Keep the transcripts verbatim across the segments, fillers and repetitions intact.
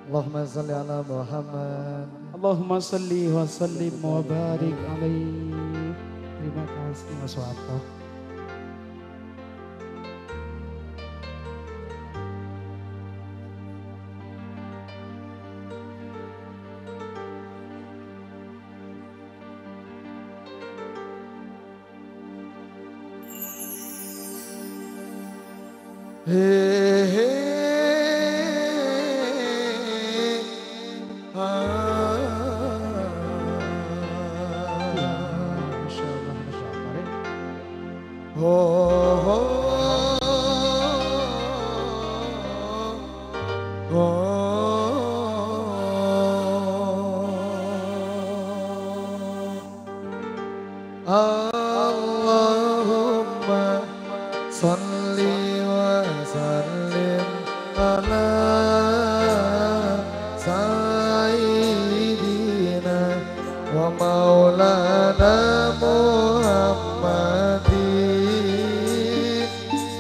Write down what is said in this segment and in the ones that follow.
Allahumma salli ala Muhammad. Allahumma salli wa sallim wa barik alaihi. Terima kasih Mas Wato. Hey, hey. Allahumma salli wa sallim ala sayyidina wa maulana Muhammadin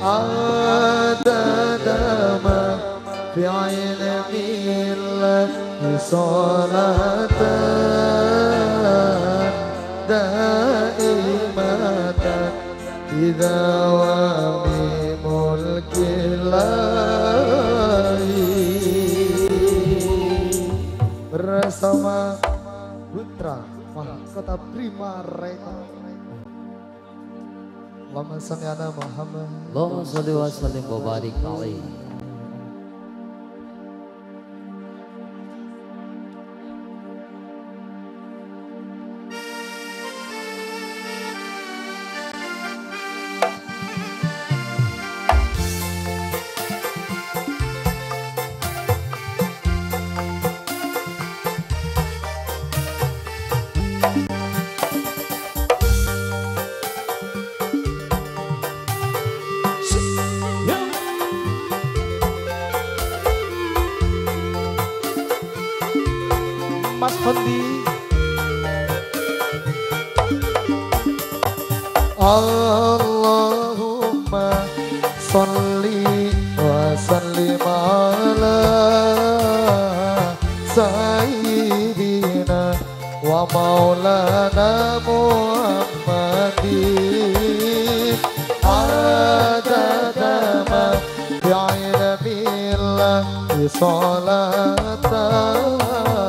adada ma fi ilmillahi salatan daimatan bidawami mulkillahi. Bersama Putra Mahkota Prima Reka. Allahumma salli ala Muhammad. Allahumma salli wa sallim wa barik alaihi. Mas Fendi. Allahumma salli wa sallim ala sayyidina wa maulana Muhammadin adada ma bi'ilmillahi salatan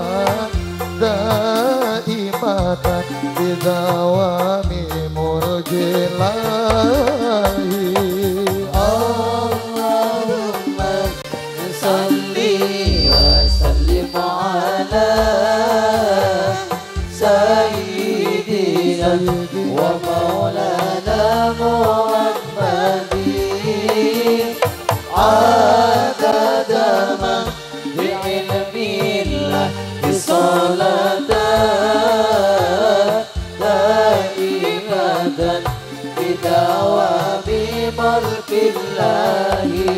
daimatan bidawami mulkillahi. Allahumma salli wa sallim ala sayyidina wa maulana Muhammadin adada ma bi'ilmillahi salatan daimatan bidawami mulkillahi.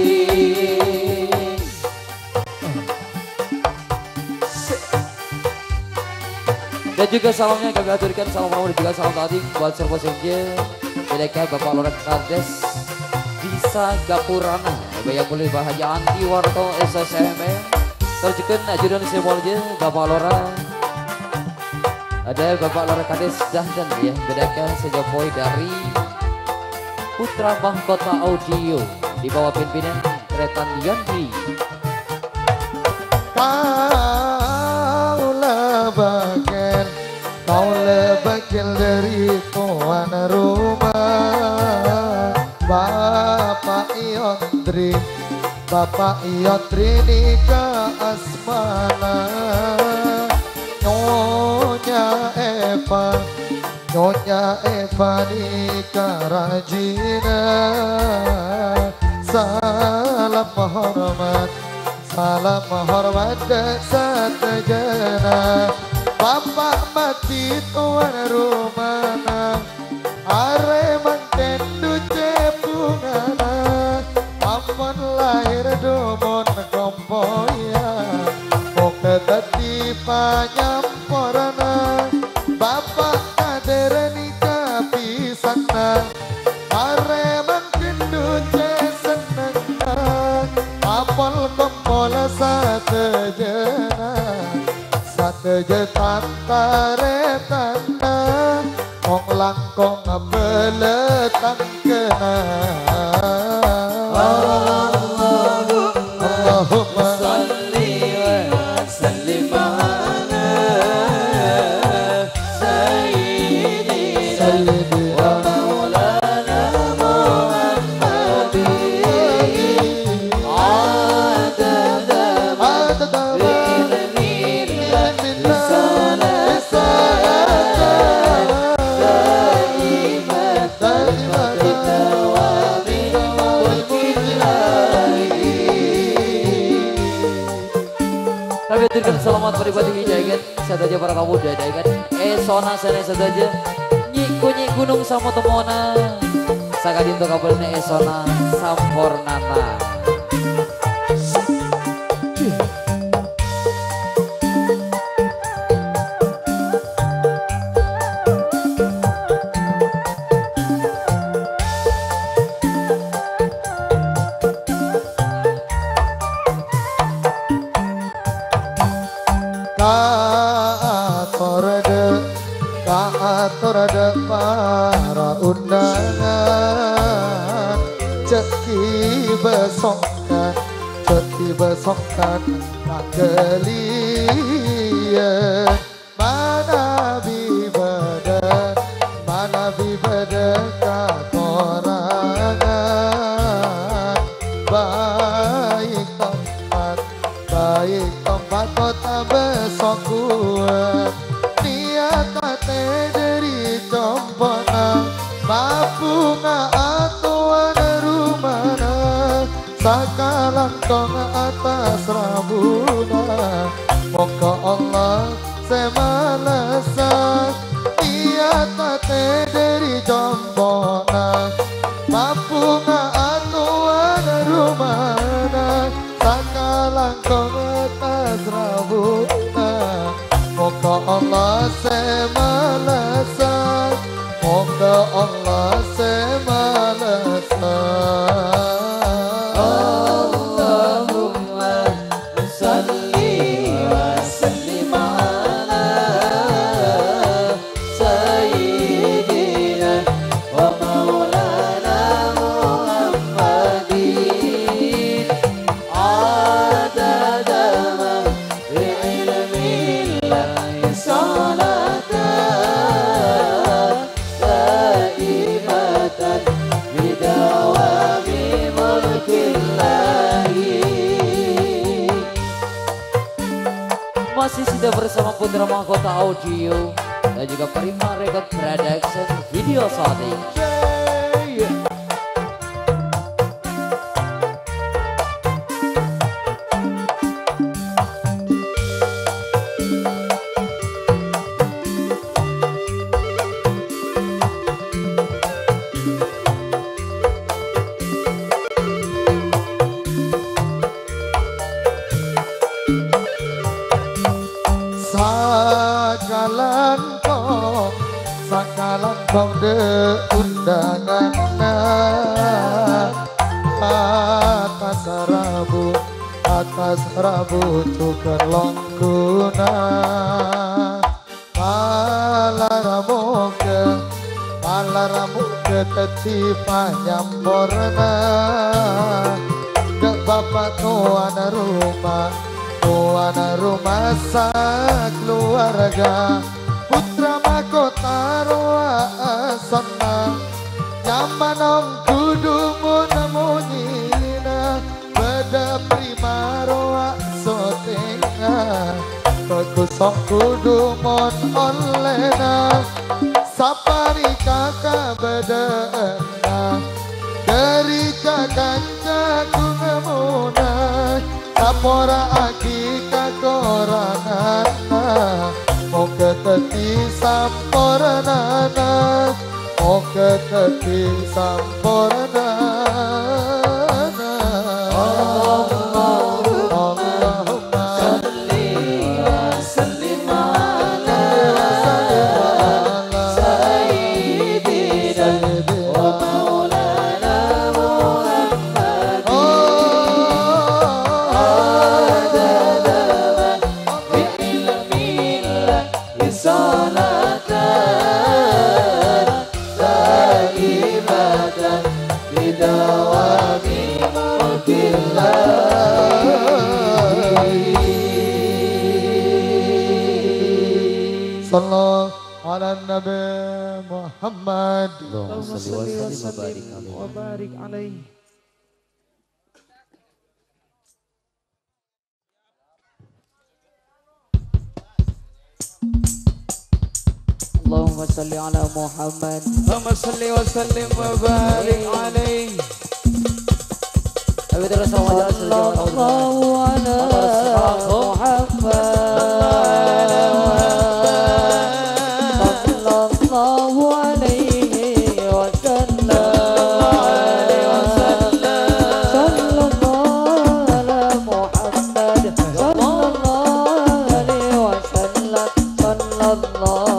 Dan juga salamnya kami aturkan, salam rawat dan juga salam tadi buat Servo Senja, Bedeka Bapak Lurah Kades, Bisa Gapurana, yang boleh bahagia Anti Warto S S M M, terjukan ajudan Semolje Bapak Lurah, ada Bapak Lurah Kades Dahdan ya, Bedeka Sejapoi dari Putra Mahkota Audio di bawah pimpinan Tretan Yandi. Kaulah bagian, kaulah bagian dari tuan rumah. Bapak Yondri, Bapak Yondri nikah asmana. Nyonya Eva, Nyonya Eva nikah Rajina. Salam hormat, salam hormat setajana. Bapak mati tuan rumana, are mantendu cepungana. Ampun lahir domon kompoya, moga tadi panyamporana. Bapak kader nikah pisana, are mantendu cepungana. Apol kompol sateja. kejetan taretana Kong langkong beletang kena Allahumma salli wa sallim ala sayyidina Sayyidina maulana Muhammadin adada Adada Kami aturkan selamat pribadi hijagat sadaja para kamu dadakan eh sona sana sadaja nyiku nyi gunung sama temona sakadin to kabelna eh sona sampurnana Kaatorade, kaatorade para undangan Ceki besokkan, ceki besokkan Pagelian Mana bibada, mana bibada katorangan Baik tempat, baik tempat kota besok kuat niat ate dari compona mapunga atuan rumana sakalang kong atas rabuna moga Allah semalasa niat ate dari compona mapunga atuan rumana sakalang kong atas rabuna moga Allah semalasa moga Allah semalasa Allahumma salli wa sallim ala sayyidina wa maulana Muhammadin adada ma bi'ilmillahi salatan daimatan bidawami mulkillahi. Masih sudah bersama Putra Mahkota Audio dan juga Prima Record Production Video Shooting. Sakalan kong, sakalan kong de undangan atas rabu, atas rabu tukar longguna palaramu ke, palaramu ke teti panyamborna ke bapak tuan rumah tuan rumah sak keluarga putra mahkota roa asana nyaman om kudu munyina beda prima roa sotenga kekusok kudu mon olena sapari kakak beda dari kanca kungemuna sapora aki kakoranana mau keteti samporanana mau keteti samporanana Allahumma salli wa sallim ala sayyidina wa maulana Muhammadin adada ma bi'ilmillahi dawami Sallallahu ala Nabi Muhammad. Allahumma salli wa sallim wa barik alaihi. Allahumma salli ala Muhammad. Allahumma salli wa sallim wa barik alaihi. Ayo terus sama jalan sallallahu ala Muhammad. Sallallahu alaihi wasallam. Sallallahu ala Muhammad. Sallallahu alaihi wasallam. Sallallahu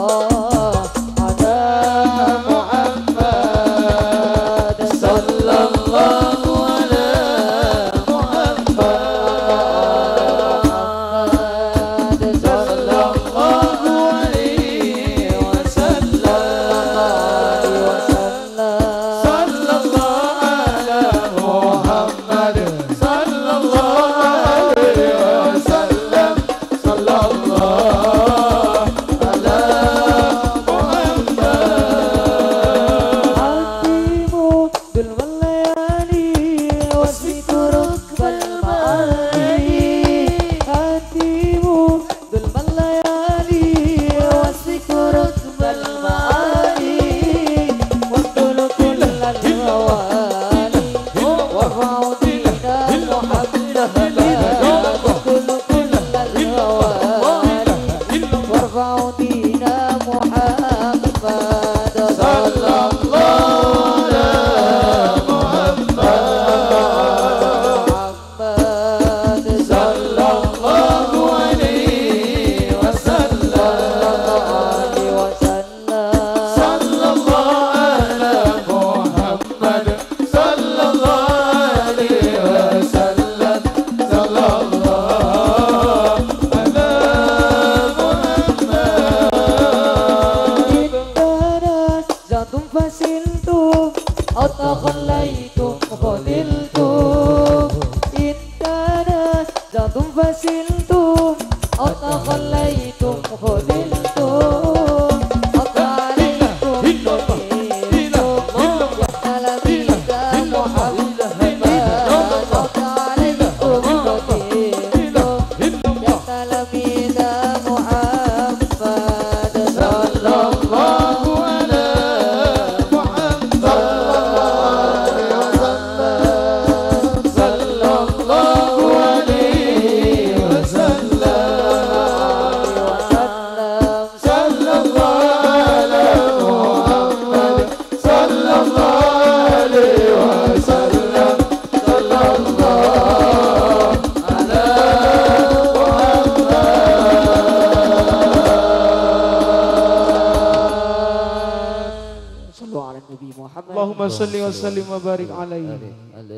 Allahumma salli wa sallim wa barik alaihi.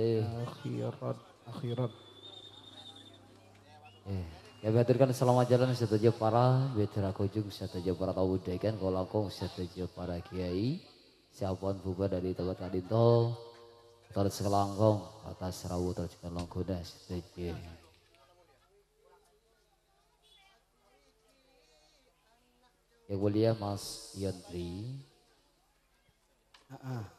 Akhirat, akhirat. Ya baturkan selamat jalan setuju para veteran kojung setuju para tahu budaya kalau kong setuju para kiai siapapun buka dari tempat kadito terus selangkong atas rawu terus kelongkoda setuju. Yang mulia Mas Yandri. Ah.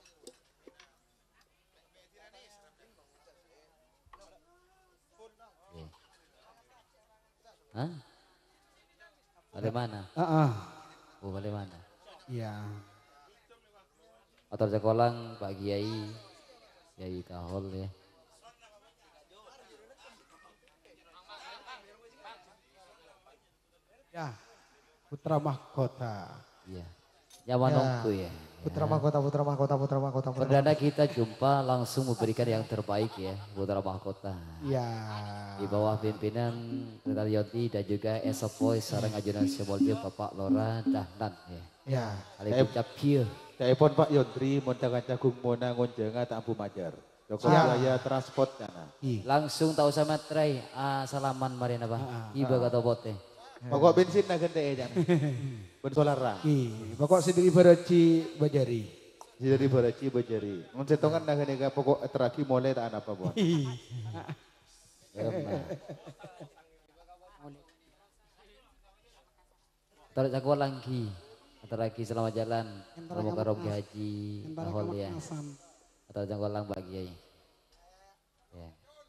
Hah? Balik mana? Ah. Oh, balik mana? Iya. Atau sekolah Pak Kiai, Kiai Kahol ya. Ya, putra mahkota. Iya. Nyamanongku ya. Putra mahkota, putra mahkota, putra mahkota. Perdana kita jumpa langsung memberikan yang terbaik ya, putra mahkota. Iya. Di bawah pimpinan Renal Yoti dan juga Esa Boy sareng ajudan Sebolbi Bapak Lora Dahlan ya. Ya. Alaikum capil. Telepon Pak Yondri, Montangan Cagung Mona Ngonjenga tak Ampu Majar. Joko Jaya Transport kana. Langsung tahu sama tray ah, salaman marina Pak. Iba kata bote. Pokok bensin na gede jangan. Ben solar ra. Ih, pokok sendiri beraci bajari. Jadi baraci bejari. Mun setongan nah nega pokok teraki mulai tak apa buat. Tarik cakuan lagi. Antara lagi selamat jalan. Semoga rogi haji. Tahol ya. Atau cakuan lang bagi ya.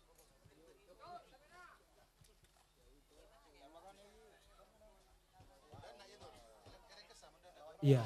Iya.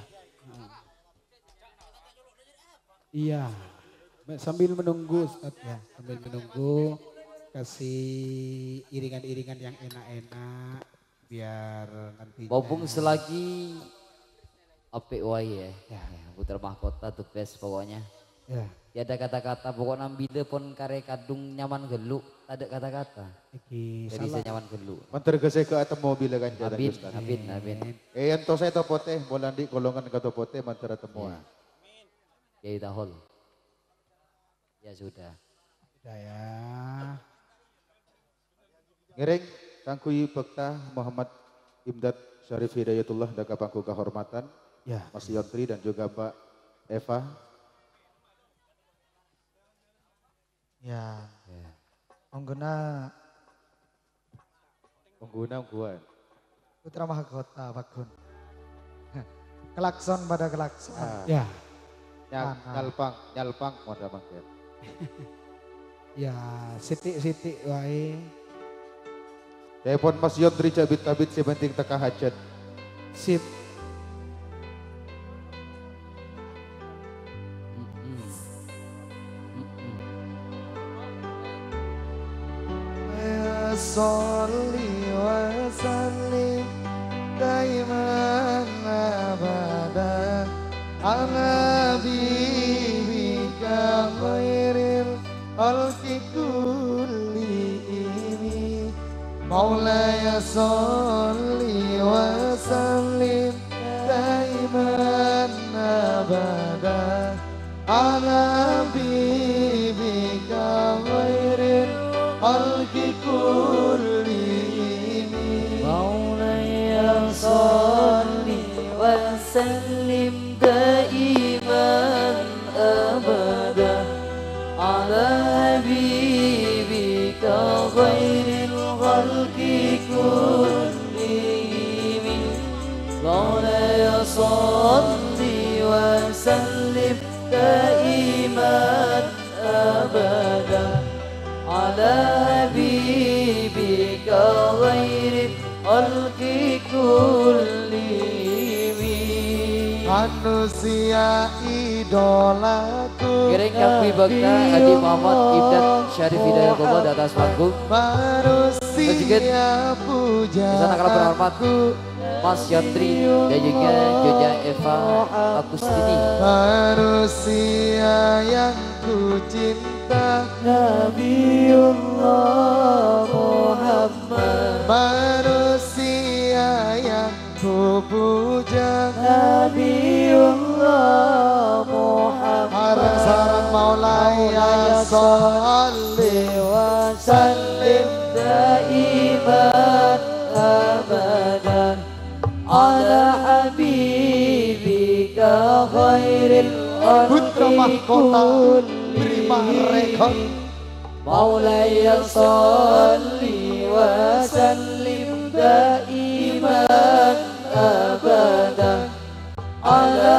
Iya. Sambil menunggu Ustaz ya, sambil menunggu kasih iringan-iringan yang enak-enak biar nanti. Bobung selagi apik wae ya. Ya. Putra mahkota the best pokoknya. Ya. Ya ada kata-kata pokok nambile pun kare kadung nyaman geluk, ada kata-kata. Iki Jadi salah. saya nyaman geluk. Menteri gesek ke atau mobil kan jalan Amin, Ustaz. amin, amin. Eh ento saya topote, bolan di golongan ke topote menteri temua. Ya tahol. Ya sudah. Sudah ya. Ngiring Kangkuyi Bekta Muhammad Imdad Syarif Hidayatullah dan kapangku kehormatan Ya. Mas Yontri dan juga Mbak Eva. Ya. Ya. Anggona Pengguna ungguan. putra mahkota Bakun. Kelakson pada kelakson. Ah, Ya. nyal, Ah, ah. nyalpang, nyalpang moda mangket. Ya, sitik-sitik wae. Telepon Mas Yontri cabit-cabit si penting teka hajat. Sip. Mm-mm. Mm-mm. Ya sholli wa sallim daiman abada ala bibika khairil khalqi kullihim Maulaya sholli wa sallim daiman abada ala bibika khairil khalqi kullihim Maulaya salli wa sallim daiman abada ala habibika khairil khalqi kullihim Maulaya salli wa sallim daiman abada على حبيبك غير الخلق كلهم manusia idolaku Kiring Kakwi Bakta Adi Muhammad Ibdat Syarif Hidayat Bobo di atas panggung. manusia puja Di sana kalau berhormat Mas Yantri dan juga Joja Eva Agustini. manusia yang ku cinta Nabiullah Muhammad manusia yang ku puja Nabiullah Muhammad sarang maulaya sholli wa sallim daiman abadan ala habibika khairil putra mahkota Prima Rekod Maulaya salli wa sallim daiman abadan ala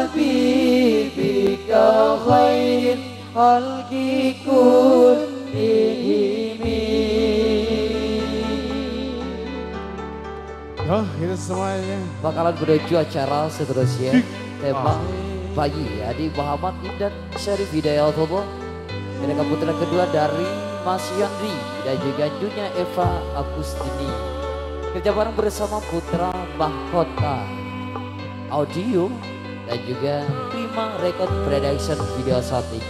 habibika khairil khalqi kullihim. Oh, itu semuanya. Bakalan menuju acara seterusnya. Tema pagi Adi Muhammad Imdad Syarif Hidayatullah. Mereka putra kedua dari Mas Yandri dan juga Junya Eva Agustini. Kerja bareng bersama putra Mahkota Audio dan juga Prima Record Production Video Shooting.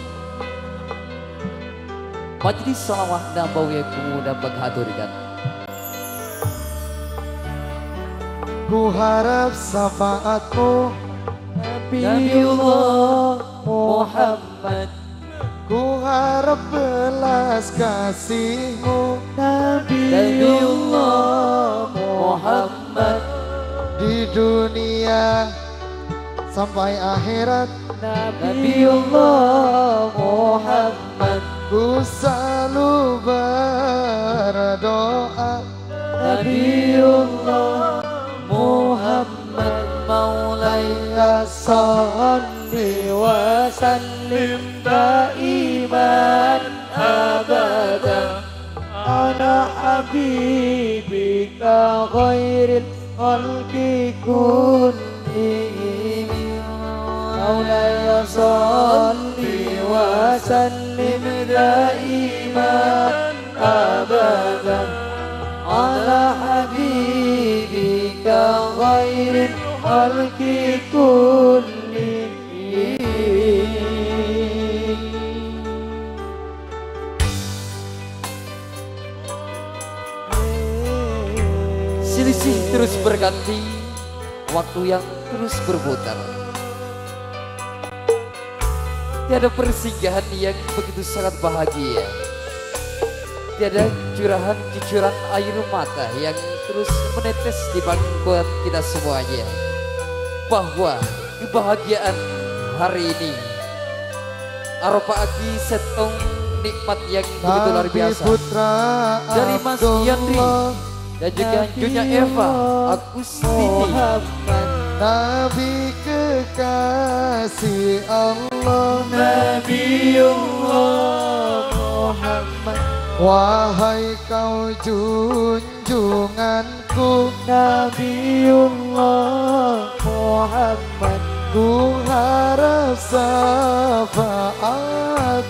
Majelis Salawat Nabawi Pemuda menghaturkan. ku harap syafaatmu Nabiullah Muhammad ku harap belas kasihmu Nabiullah Muhammad di dunia sampai akhirat Nabiullah Muhammad. Ku selalu berdoa Nabiullah Muhammad Maulaya salli wa sallim daiman abadan ala habibika khairil khalqi kullihim Maulaya salli wa sallim daiman abadan ala habibika khairil khalqi kullihim. Selisih terus berganti, waktu yang terus berputar. Tiada persinggahan yang begitu sangat bahagia. Tiada curahan cucuran air mata yang terus menetes di pangkuan kita semuanya. Bahwa kebahagiaan hari ini Arafah setong nikmat yang begitu luar biasa. Dari Mas Yandri dan juga Nyonya Eva Agustini. Nabi kekasih Allah, Nabiullah Muhammad. wahai kau junjunganku, Nabiullah Muhammad. ku harap syafaat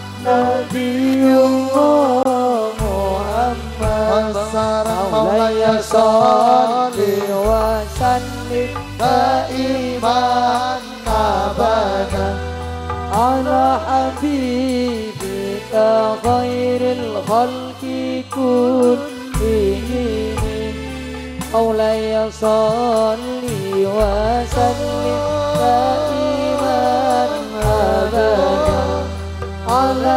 Nabiullah Muhammad. Sarang Maulaya salli wa sallim daiman abadan ala habibika khairil khalqi kullihim Maulaya salli wa sallim daiman abadan ala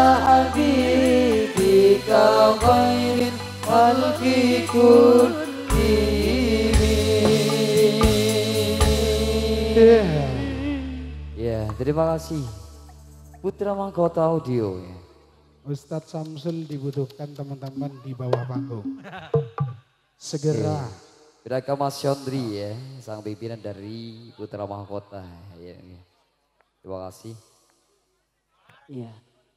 habibika khairil khalqi kullihim. Ya, terima kasih Putra Mahkota Audio. Ustadz Samsul dibutuhkan teman-teman di bawah panggung. Segera. Beraka Mas Yandri ya, sang pimpinan dari Putra Mahkota. Ya, ya. Terima kasih. Iya.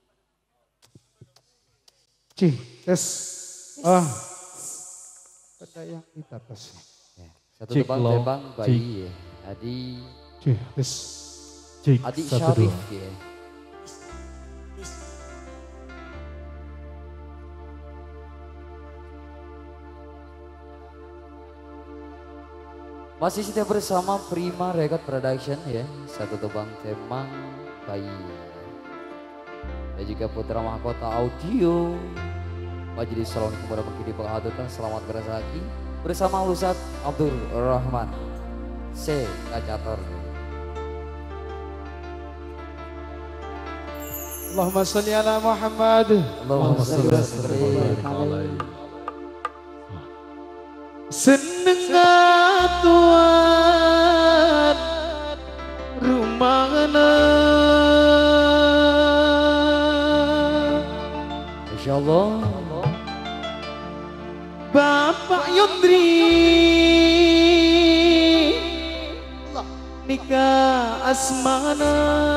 Cih, tes. Ah. Ada yang kita tes. Ya. Satu tebang-tebang bayi ya. Adi. Cih, tes. Adi Syarif ya. Masih setia bersama Prima Record Production ya. Satu tebang temang bayi. Dan juga Putra Mahkota Audio. Majelis Salon kepada begini penghadatan selamat bersaksi bersama Ustadz Abdul Rahman C. Kacator. Allahumma sholli ala Muhammad. Allahumma sholli wa sallim alaihi. Seneng atuan rumahna, Insyaallah Bapak Yandri nikah asmana.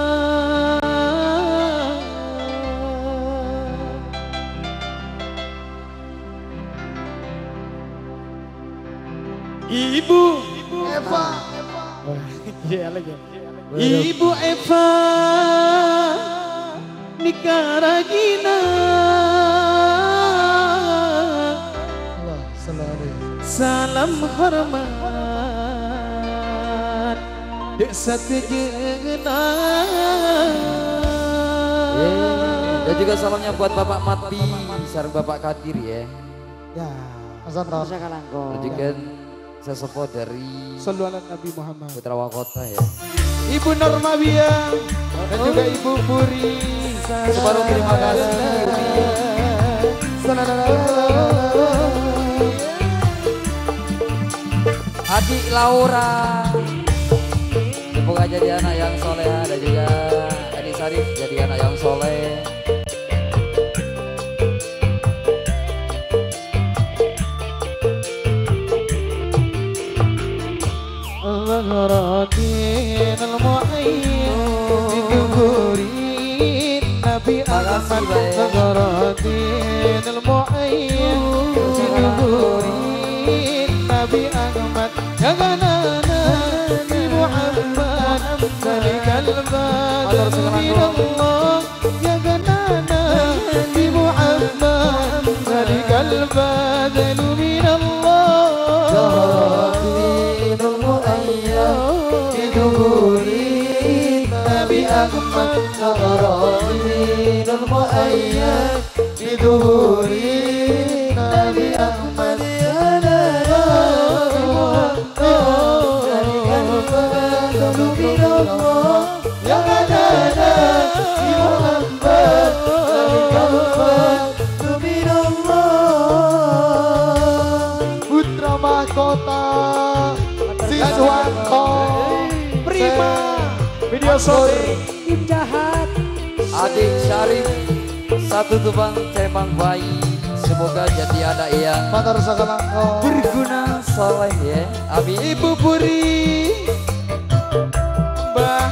Ibu Eva, iya lagi. Ibu Eva nikah Ragina. Allah selalu Salam hormat dek satujena. Dan juga salamnya buat Bapak Matbi sareng Bapak Kadir ya. ya Hasan Ron Dan juga sesepuh dari Sallu ala Nabi Muhammad. Putra Mahkota ya. Ibu Norma Biang dan juga Ibu Puri. Separuh terima kasih. Adik Laura, semoga jadi anak yang soleha dan juga Syarif jadi anak yang soleh. Al-Gharatin al-Mu'ayyin Dikuburin Nabi Ahmad Al-Gharatin al-Mu'ayyin Dikuburin Nabi Ahmad Jaganana Nabi Muhammad Zalikal Badr Minallah Jaganana Nabi Muhammad Zalikal Badr Minallah Ahmad Nagaratin al-Mu'ayyad Biduhurin Nabi Ahmad Putra Mahkota Siswanto Prima Video sorry Tim jahat. Adik Syarif satu tubang cemang bayi. Semoga jadi anak yang Matar Sakalangko berguna soleh ya. Amin. Ibu Puri Mbah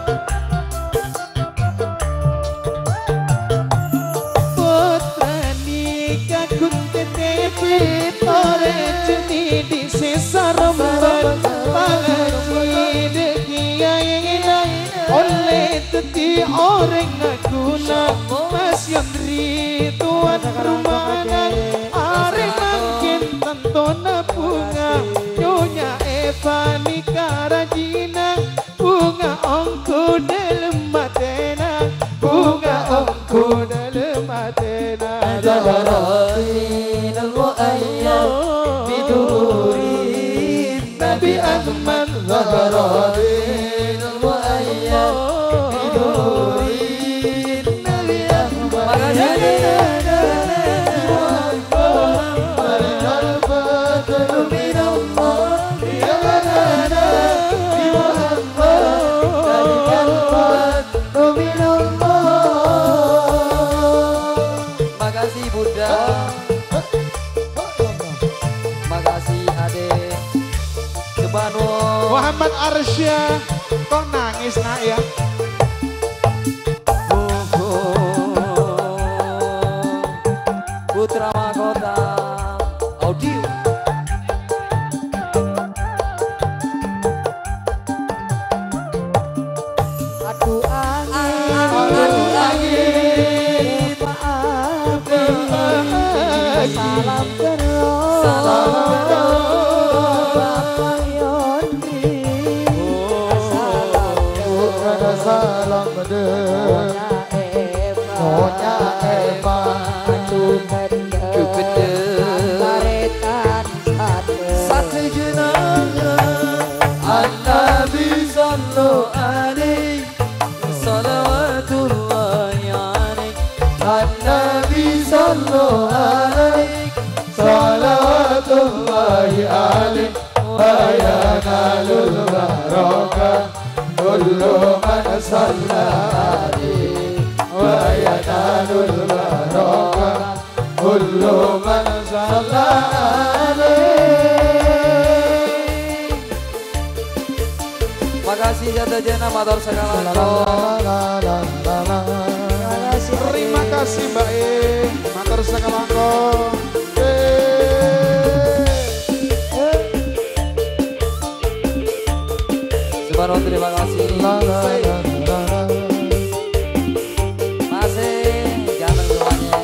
Putrani kagun tetepi Ore jeni di sisa remban Pangaji dekiaina Oleh teti orang ngaguna Mas Yandri tuan rumana Are makin tantona bunga Nyonya Eva nikah rajina Bunga ongku dalam matena Bunga ongku dalam matena Zaharatin al-Mu'ayyad Biduhurin Nabi Ahmad Zaharatin al-Mu'ayyad Biduhurin Nabi Ahmad. Makasih. Makasih Bunda. Makasih Ade. Subhanallah. Muhammad Arsya kok nangis nak ya Putra Mahkota Audio. Aduh angin. Aduh angin. Maaf. Salam terus. Salam terus. Bapak Yondri. Salam Ada salam deh Nyonya Eva Satu jenazah An-Nabi sallallahu alaihi salawatullahi alaihi An-Nabi sallallahu alaihi salawatullahi alaihi Bayanalul barakah Kullu man salla alaihi Bayanalul barakah Kullu man salla alaihi Makasih jatuh jana matur segala Terima kasih Mbak E Matur Sakalangko Subhanallah, terima kasih. Masih jangan semuanya.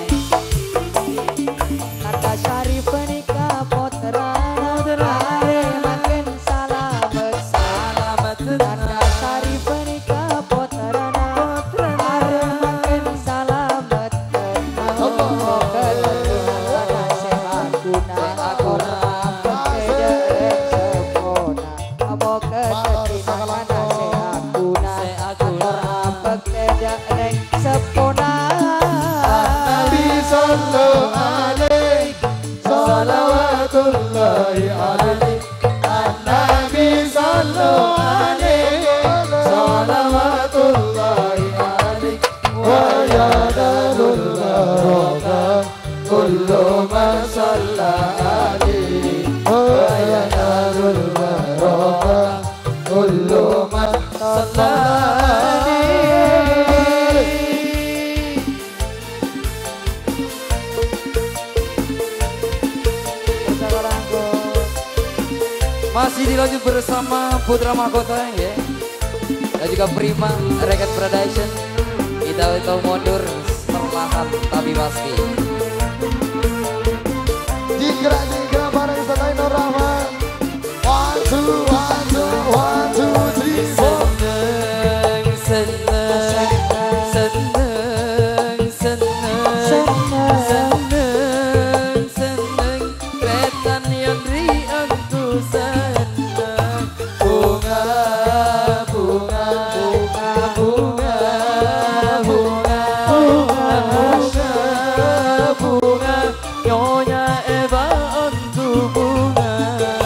Kata Syarif menikah potera Are makin salamet Selamat Kata Syarif menikah potera Are makin salamet Moga ketentuan sehat guna Ora pekerjaan sempurna Moga ketentuan sehat guna Ora pekerjaan sempurna Nabi sallallahu alaihi salawatullahi alaihi Nabi sallallahu alaihi salawatullahi alaihi barokah kullu man shalla alaihi wa ya narul barokah kullu man shalla Masih dilanjut bersama Putra Mahkota ya. Dan juga Prima Record Production. Kita itu mundur perlahan tapi pasti. Jikra jikra bareng Selain Nur Rahman. One two one two one two three four. Seneng seneng seneng seneng seneng seneng Kretan yang riang ku seneng bunga bunga bunga bunga bunga bunga bunga nyonya Eva untuk bunga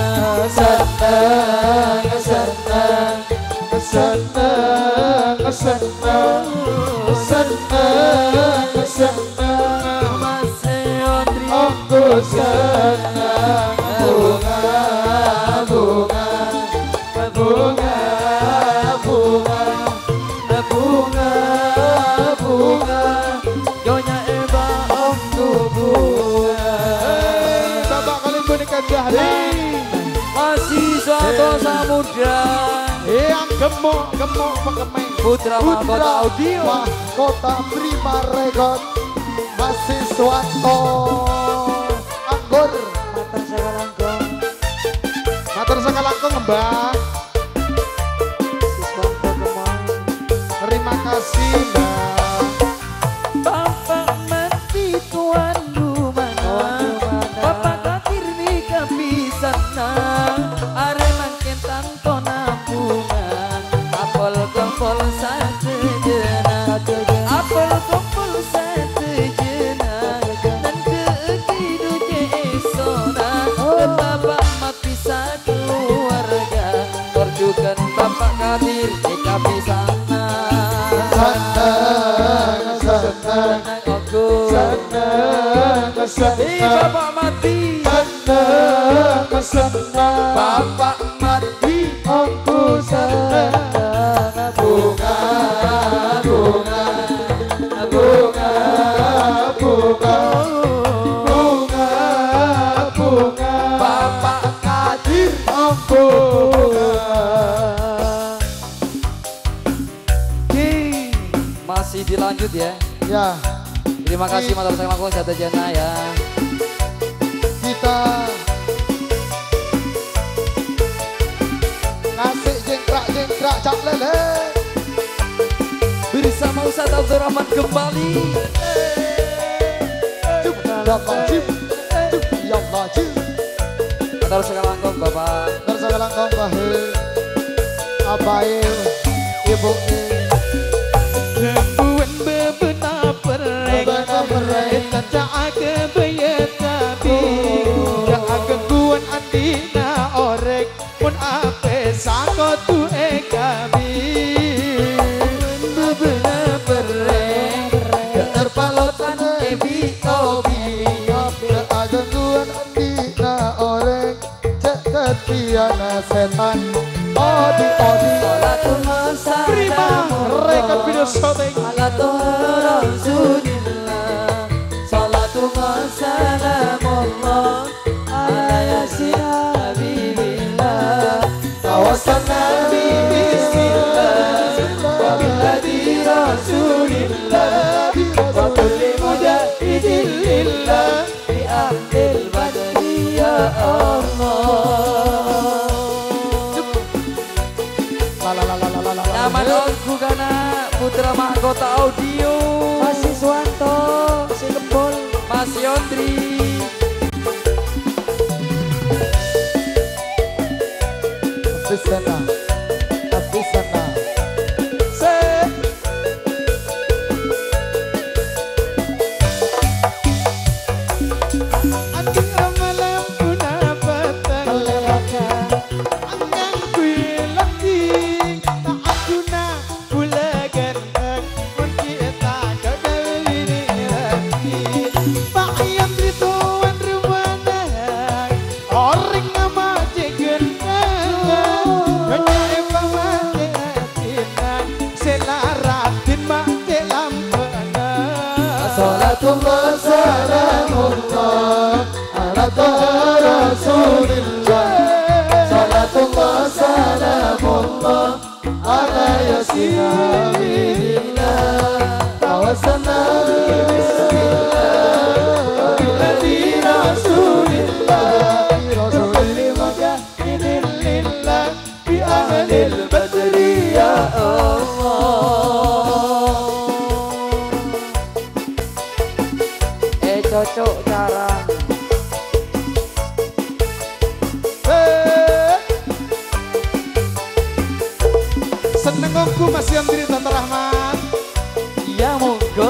seneng seneng Senang, senang, senang, senang, Mas Yondri aku senang. Bunga, bunga, bunga, bunga, bunga, bunga, Nyonya Eva aku bunga. Bapak kalian berikan jahri. Masih suatu samudra Yang gemuk, gemuk pengemeng. Putra Mahkota Audio Mahkota Prima Record masih Swanto Anggur Matur sakalangkung Matur sakalangkung Mbak. Siswanto Kemang. Terima kasih Mbak. Bapak mati tuan rumah Bapak katir nikah pisana Are makin tanto nabungan Apel kompol satu jena Apel kompol satu jena Dan kekidu jesona Bapak mati satu warga Perjukan bapak katir nikah pisana Senang, senang, Aku senang, Ih, senang, bapak mati senang, senang. Bapak mati Aku senang. Bunga, bunga, bunga, bunga, bunga, bunga. Bapak Kadir Aku bunga. Yeay. Masih dilanjut ya. Ya, Terima kasih matur saya langsung jatuh jana ya. kita kasih jengkrak jengkrak cak lele. Bersama Ustaz Abdul Rahman kembali. Cuk, ya Allah, cuk, cuk, ya Allah, cuk. Matur saya langsung Bapak. Tersakalang kong bahe, abae, ibu e. Rembuan bebena pereng Bebena pereng. Tacak kebayat tapi Cak keguan andina orek Mun ape sako tu ekabi Bebena pereng terpalotan ebi tobi. Ada tuan dina orek, cek ketiana setan. Odi odi. Salatul masa Prima record video shooting. Salatul Rasulillah Salatul Salamullah Ala Yasin Habibillah Kawasan Nabi Bismillah Wabiladi Rasulillah Wa kulli mujahidillah Bi ahlil badri ya Allah. Nyaman aku karena Putra Mahkota Audio Masih Swanto Si Kebol Mas Yondri Habis sana, habis sana. Anjing ramalam puna petang Anjang kuih lagi Tak aguna pula ganteng Mun kita gagal ini lagi salamullah ala taha rasulillah. Salatullah salamullah ala yasin habibillah. Tawassalna bismillah biladi rasulillah. Rasulil mujahidin lillah bi ahlil badri ya Allah. Eh cocok carang. Seneng aku Mas Yandri Tata Rahman. Ya monggo.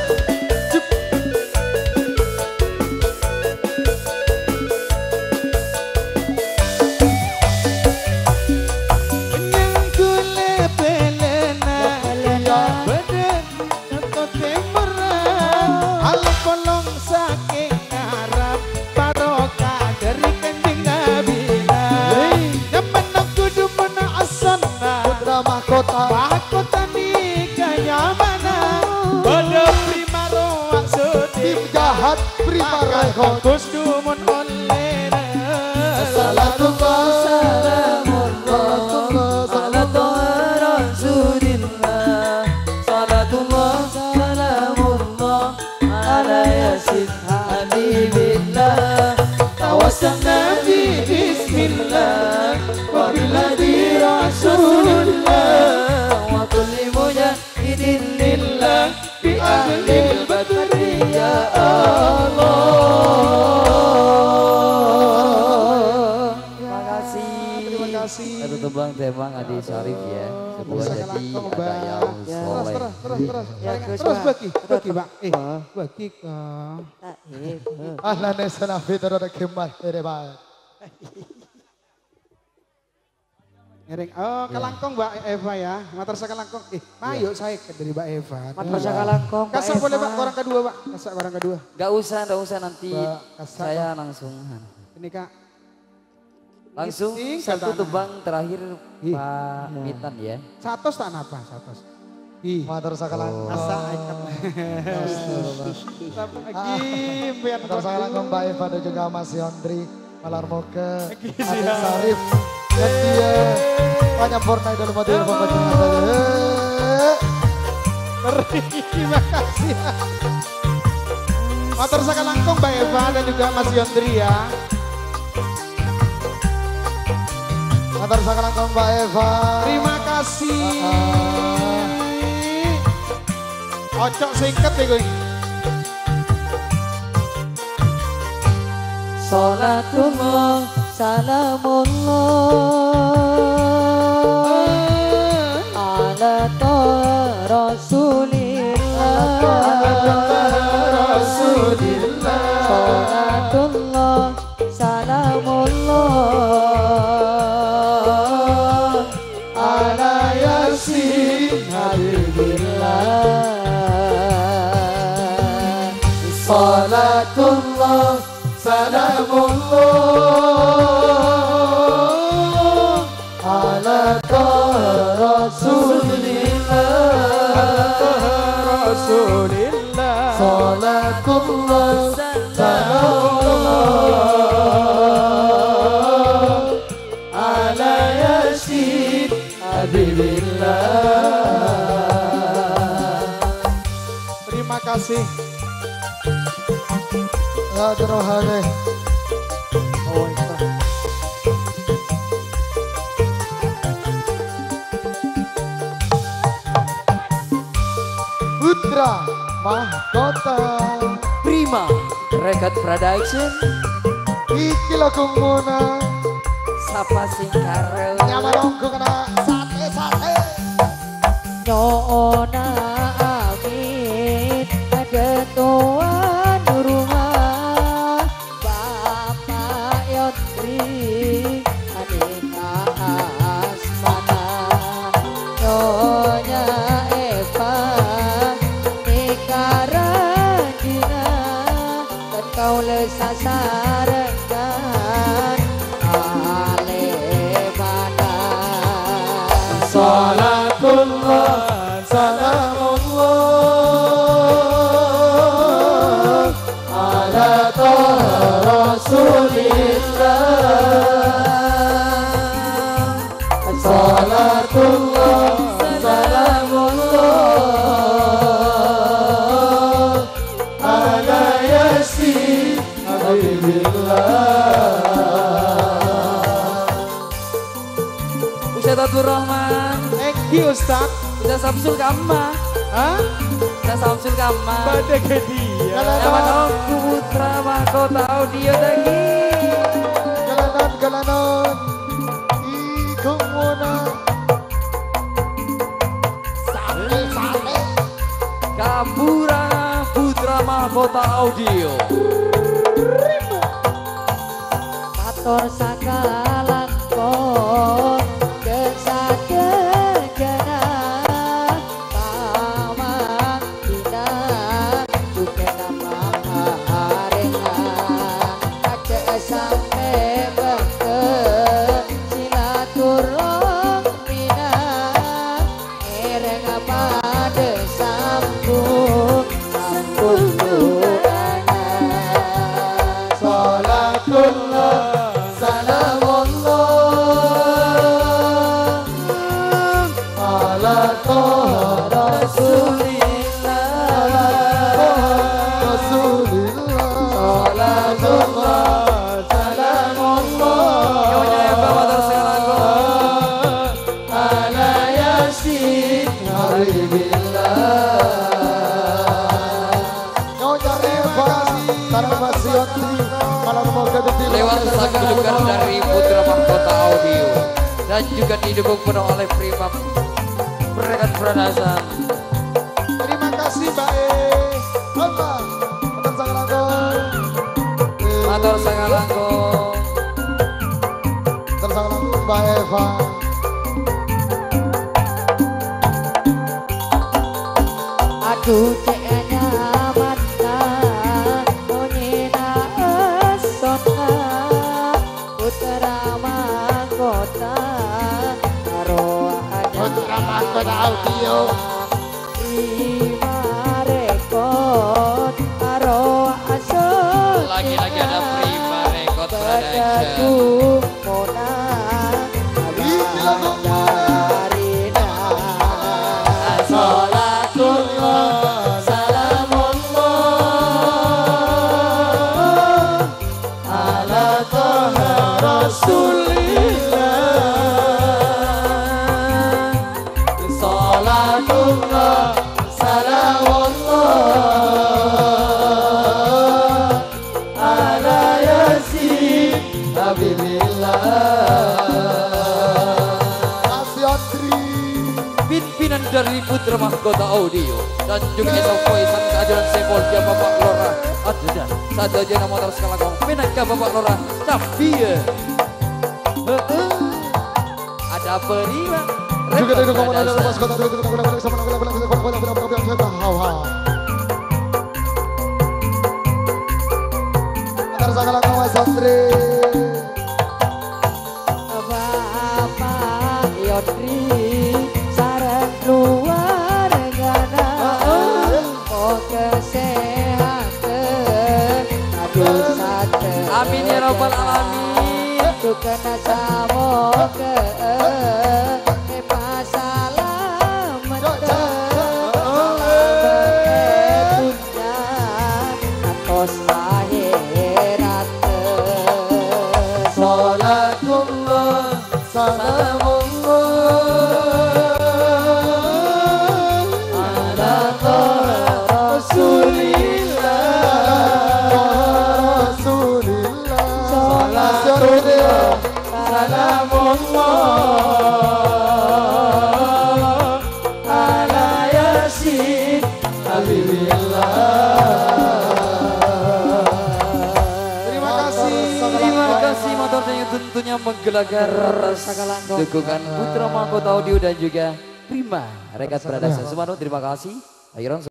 Mahkota nikahnya mana? Pada prima roak sedih jahat prima rekod. Gus dumun oleh Salatullah salamullah ala taha rasulillah. Salatullah salamullah ala yasin habibillah. Tawassalna bi bismillah wa biladi rasulillah. Wa kulli mujahidin lillah bi ahlil badri ya Allah. Terima kasih. Terima kasih. Satu tebang tebang Adi Syarif ya. Sebuah Bisa jadi kelangkong, ada Mbak. yang Terus, soleh. terus, terus, terus. Ya, Terus, Gus, bagi, bagi, Pak. Eh, bagi ke... Ahlan sana fitur ada kemal debat. Ngereng, oh kelangkong Mbak Eva ya. Madrasah kelangkong. Eh, ayo saya dari Mbak Eva. Madrasah Kelangkong, Mbak Kasak boleh Eva. Pak, orang kedua Pak. Kasak orang kedua. Gak usah, gak usah nanti Mbak, kasar, saya langsung Ini Kak. langsung Ini satu katana. tebang terakhir Ih. Pak Mitan ya. Satos tak apa? Satos. Ih. Madrasah Kelangkong. Asa ikan. Lagi biar Madrasah Kelangkong Mbak Eva dan juga Mas Yandri Malarmoke, Lagi Adik siap. Sarif, dan dia Panyampurna dalam model pembacaan saja. Terima kasih. Madrasah Kelangkong Mbak Eva dan juga Mas Yandri ya. Madrasah Kelangkong Mbak Eva. Terima kasih. Ocok singkat ya gue. Salatullah salamullah ala taha rasulillah. Salatullah salamullah ala yasin habibillah. Salatullah salamullah ala taha rasulillah. Rasulillah. Salatullah salamullah ala yasin habibillah. Terima kasih. Ya terohane. Oh, itu. Putra Mahkota. Prima Record Production Iki lagu muna. Sapa sing karo Nyamarongku kena sate-sate. Nyona amin ketuan rumah Bapak Yotri Adika Asmana Nyonya Eva Nika Rajina dan kau lesasarengan alemana. Salatullah salamullah Salatullah salamullah ala yasin habibillah. Ustaz Abdul Rahman, Eki Ustaz. Ustaz Samsul Kama, Hah? Ustaz Samsul Kama. Pada ke dia. Nama dong putra mahkota audio lagi. Galanon galanon ikung muna sale sale Kapura putra mahkota audio. Kator sakalang kon kesagegana tamang dina sukena maharengan aja sampe beke silaturahmi mina ereng pada sambung sambung doana. salatullah salamullah ala toha rasulillah rasulillah salatullah salamullah Nyonya yang bawa terselang ala yasin habibillah. Nyonya Eva Farmasi Yotri malam moga detil lewat sanggupkan dari putra mahkota audio dan juga didukung penuh oleh Prima Rekat Pranasan. terima kasih Mbak E apa Matur sangat langkung Matur sangat langkung. Matur sangat langkung Mbak Eva. Aduh ceknya mata monyena esona putra mahkota karo Putra mahkota audio. Terima rekod karo asal Lagi-lagi ada Prima Record padaku Production. mona Ini lagu Marina salatullah salamullah ala toha rasulillah salatullah salamullah ala yasin habibillah. Asyatri Pimpinan dari putra mahkota audio dan juga Esa Voisan keadilan Sepol dia Bapak Lora Adedan saat aja nama motor skala kong menangkap Bapak Lora tapi ya ada Prima juga dari Record kamu ada lepas Production. kota dulu kita pulang sama nama nama nama nama nama nama nama hawa. Antar sangat langkung Mas Santri. Bapak Yodri sareng keluargana oh kesehatan aduh sate Amin ya rabbal alamin. tukena samoga pasalam betunya atos akhirat Salatullah salamullah ala toha rasulillah rasulillah salatullah salamullah ala yasin habibillah. Terima kasih. Terima kasih motornya yang tentunya menggelagar dukungan putra mahkota audio dan juga Prima Rekat Production. Semua terima kasih. Akhiran